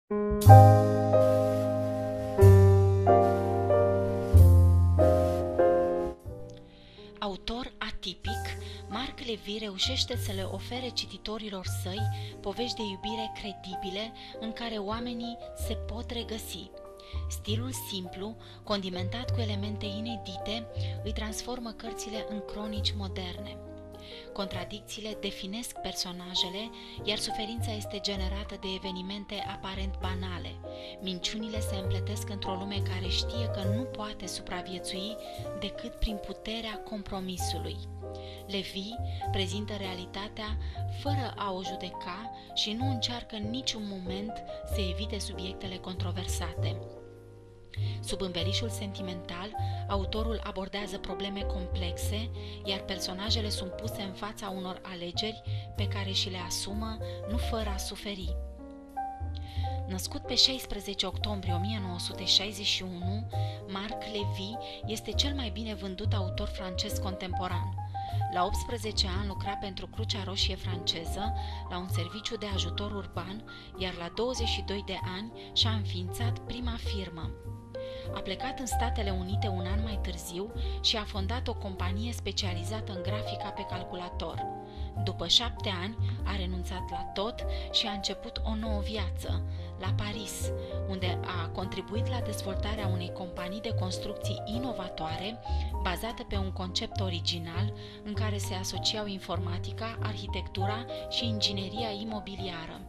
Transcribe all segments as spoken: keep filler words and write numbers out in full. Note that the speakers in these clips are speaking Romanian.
Autor atipic, Marc Levy reușește să le ofere cititorilor săi povești de iubire credibile în care oamenii se pot regăsi. Stilul simplu, condimentat cu elemente inedite, îi transformă cărțile în cronici moderne. Contradicțiile definesc personajele, iar suferința este generată de evenimente aparent banale. Minciunile se împletesc într-o lume care știe că nu poate supraviețui decât prin puterea compromisului. Levy prezintă realitatea fără a o judeca și nu încearcă în niciun moment să evite subiectele controversate. Sub învelișul sentimental, autorul abordează probleme complexe, iar personajele sunt puse în fața unor alegeri pe care și le asumă, nu fără a suferi. Născut pe șaisprezece octombrie o mie nouă sute șaizeci și unu, Marc Levy este cel mai bine vândut autor francez contemporan. La optsprezece ani lucra pentru Crucea Roșie franceză, la un serviciu de ajutor urban, iar la douăzeci și doi de ani și-a înființat prima firmă. A plecat în Statele Unite un an mai târziu și a fondat o companie specializată în grafica pe calculator. După șapte ani, a renunțat la tot și a început o nouă viață, la Paris, unde a contribuit la dezvoltarea unei companii de construcții inovatoare, bazată pe un concept original în care se asociau informatica, arhitectura și ingineria imobiliară.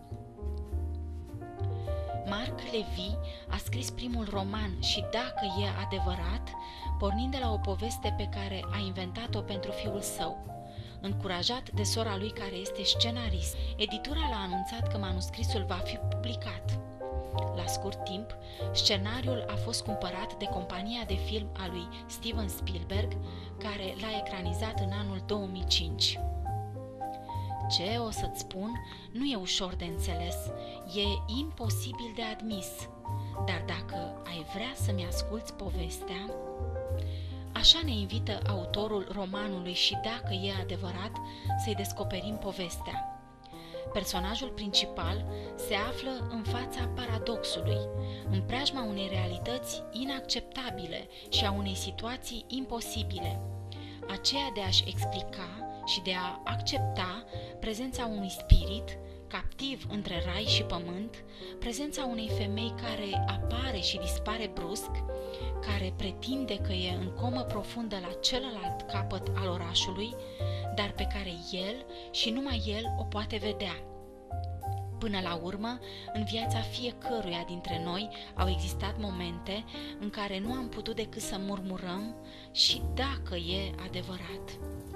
Marc Levy a scris primul roman Și dacă e adevărat, pornind de la o poveste pe care a inventat-o pentru fiul său. Încurajat de sora lui care este scenarist, editura l-a anunțat că manuscrisul va fi publicat. La scurt timp, scenariul a fost cumpărat de compania de film a lui Steven Spielberg, care l-a ecranizat în anul două mii cinci. Ce o să-ți spun nu e ușor de înțeles, e imposibil de admis, dar dacă ai vrea să-mi asculți povestea... Așa ne invită autorul romanului Și dacă e adevărat să-i descoperim povestea. Personajul principal se află în fața paradoxului, în preajma unei realități inacceptabile și a unei situații imposibile, aceea de a-și explica și de a accepta prezența unui spirit captiv între rai și pământ, prezența unei femei care apare și dispare brusc, care pretinde că e în comă profundă la celălalt capăt al orașului, dar pe care el și numai el o poate vedea. Până la urmă, în viața fiecăruia dintre noi au existat momente în care nu am putut decât să murmurăm și dacă e adevărat.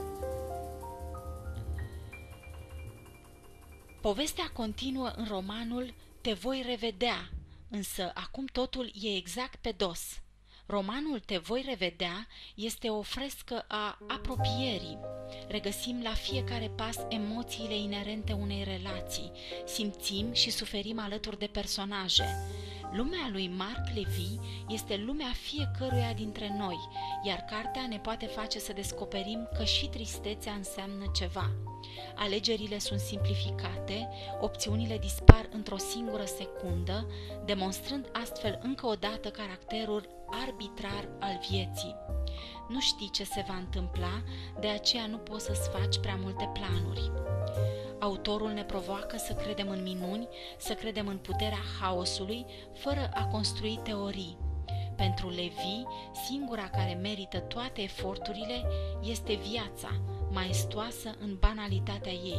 Povestea continuă în romanul Te voi revedea, însă acum totul e exact pe dos. Romanul Te voi revedea este o frescă a apropierii. Regăsim la fiecare pas emoțiile inerente unei relații, simțim și suferim alături de personaje. Lumea lui Marc Levy este lumea fiecăruia dintre noi, iar cartea ne poate face să descoperim că și tristețea înseamnă ceva. Alegerile sunt simplificate, opțiunile dispar într-o singură secundă, demonstrând astfel încă o dată caracterul arbitrar al vieții. Nu știi ce se va întâmpla, de aceea nu poți să-ți faci prea multe planuri. Autorul ne provoacă să credem în minuni, să credem în puterea haosului, fără a construi teorii. Pentru Levy, singura care merită toate eforturile este viața, maestoasă în banalitatea ei.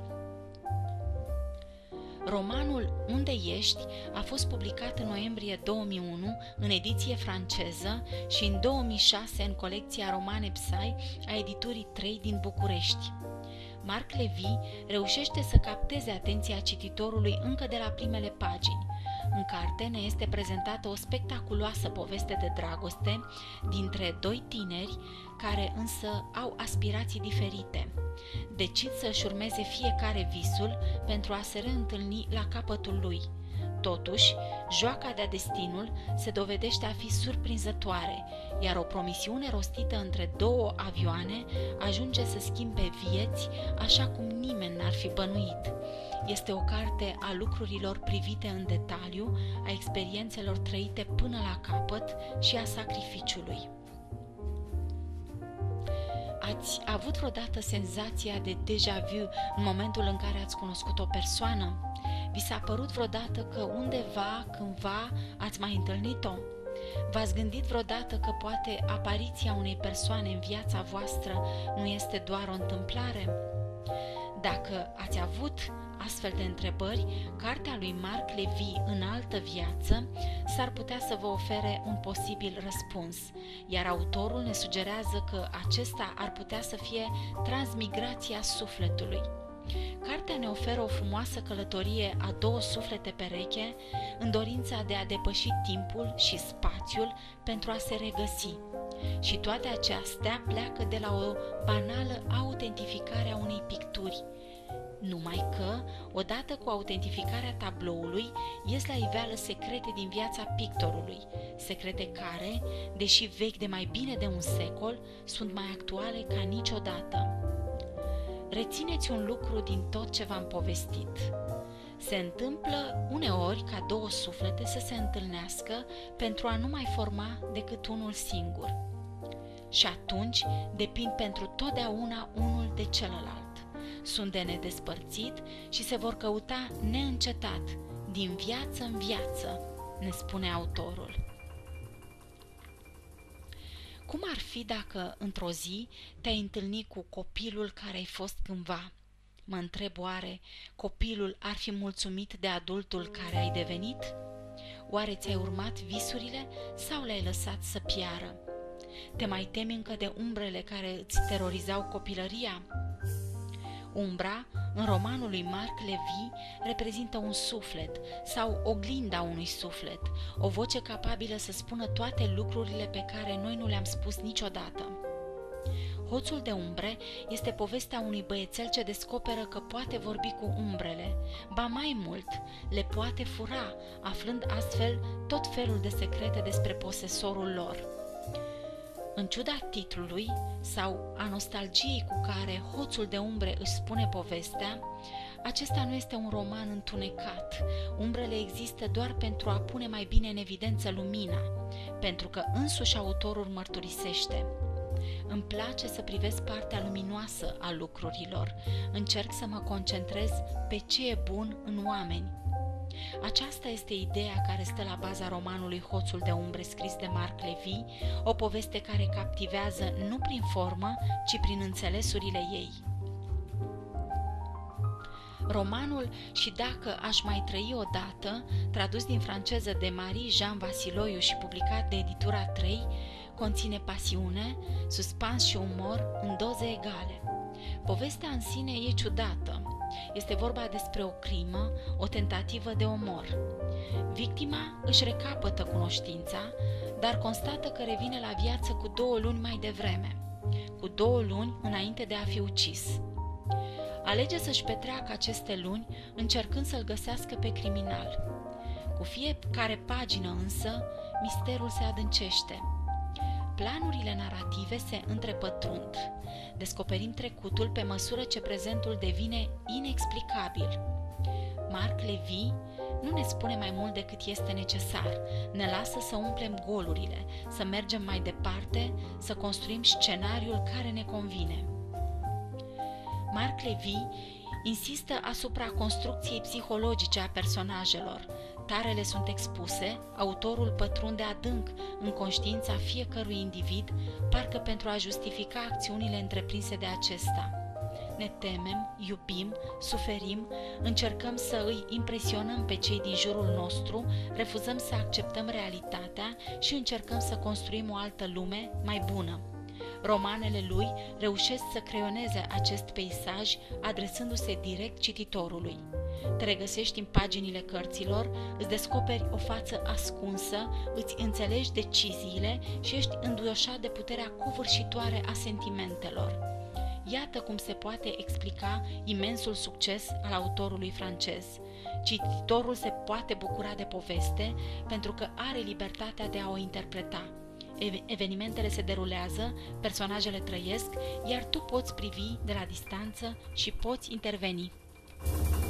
Romanul Unde ești a fost publicat în noiembrie două mii unu în ediție franceză și în două mii șase în colecția Romane Psy a editurii trei din București. Marc Levy reușește să capteze atenția cititorului încă de la primele pagini. În carte ne este prezentată o spectaculoasă poveste de dragoste dintre doi tineri care însă au aspirații diferite. Decid să își urmeze fiecare visul pentru a se reîntâlni la capătul lui. Totuși, joaca de-a destinul se dovedește a fi surprinzătoare, iar o promisiune rostită între două avioane ajunge să schimbe vieți așa cum nimeni n-ar fi bănuit. Este o carte a lucrurilor privite în detaliu, a experiențelor trăite până la capăt și a sacrificiului. Ați avut vreodată senzația de déjà vu în momentul în care ați cunoscut o persoană? Vi s-a părut vreodată că undeva, cândva, ați mai întâlnit-o? V-ați gândit vreodată că poate apariția unei persoane în viața voastră nu este doar o întâmplare? Dacă ați avut astfel de întrebări, cartea lui Marc Levy, În altă viață, s-ar putea să vă ofere un posibil răspuns, iar autorul ne sugerează că acesta ar putea să fie transmigrația sufletului. Cartea ne oferă o frumoasă călătorie a două suflete pereche în dorința de a depăși timpul și spațiul pentru a se regăsi. Și toate acestea pleacă de la o banală autentificare a unei picturi. Numai că, odată cu autentificarea tabloului, ies la iveală secrete din viața pictorului, secrete care, deși vechi de mai bine de un secol, sunt mai actuale ca niciodată. Rețineți un lucru din tot ce v-am povestit. Se întâmplă uneori ca două suflete să se întâlnească pentru a nu mai forma decât unul singur. Și atunci depind pentru totdeauna unul de celălalt. Sunt de nedespărțit și se vor căuta neîncetat, din viață în viață, ne spune autorul. Cum ar fi dacă într-o zi te-ai întâlnit cu copilul care ai fost cândva? Mă întreb, oare copilul ar fi mulțumit de adultul care ai devenit? Oare ți-ai urmat visurile sau le-ai lăsat să piară? Te mai temi încă de umbrele care îți terorizau copilăria? Umbra, în romanul lui Marc Levy, reprezintă un suflet sau oglinda unui suflet, o voce capabilă să spună toate lucrurile pe care noi nu le-am spus niciodată. Hoțul de umbre este povestea unui băiețel ce descoperă că poate vorbi cu umbrele, ba mai mult, le poate fura, aflând astfel tot felul de secrete despre posesorul lor. În ciuda titlului sau a nostalgiei cu care Hoțul de umbre își spune povestea, acesta nu este un roman întunecat. Umbrele există doar pentru a pune mai bine în evidență lumina, pentru că însuși autorul mărturisește: îmi place să privesc partea luminoasă a lucrurilor, încerc să mă concentrez pe ce e bun în oameni. Aceasta este ideea care stă la baza romanului Hoțul de umbre, scris de Marc Levy, o poveste care captivează nu prin formă, ci prin înțelesurile ei. Romanul Și dacă aș mai trăi odată, tradus din franceză de Marie-Jean Vasiloiu și publicat de editura trei, conține pasiune, suspans și umor în doze egale. Povestea în sine e ciudată. Este vorba despre o crimă, o tentativă de omor. Victima își recapătă cunoștința, dar constată că revine la viață cu două luni mai devreme, cu două luni înainte de a fi ucis. Alege să-și petreacă aceste luni încercând să-l găsească pe criminal. Cu fiecare pagină însă, misterul se adâncește. Planurile narrative se întrepătrund. Descoperim trecutul pe măsură ce prezentul devine inexplicabil. Marc Levy nu ne spune mai mult decât este necesar, ne lasă să umplem golurile, să mergem mai departe, să construim scenariul care ne convine. Marc Levy insistă asupra construcției psihologice a personajelor. Tarele sunt expuse, autorul pătrunde adânc în conștiința fiecărui individ, parcă pentru a justifica acțiunile întreprinse de acesta. Ne temem, iubim, suferim, încercăm să îi impresionăm pe cei din jurul nostru, refuzăm să acceptăm realitatea și încercăm să construim o altă lume mai bună. Romanele lui reușesc să creioneze acest peisaj adresându-se direct cititorului. Te regăsești în paginile cărților, îți descoperi o față ascunsă, îți înțelegi deciziile și ești înduioșat de puterea covârșitoare a sentimentelor. Iată cum se poate explica imensul succes al autorului francez. Cititorul se poate bucura de poveste pentru că are libertatea de a o interpreta. Evenimentele se derulează, personajele trăiesc, iar tu poți privi de la distanță și poți interveni.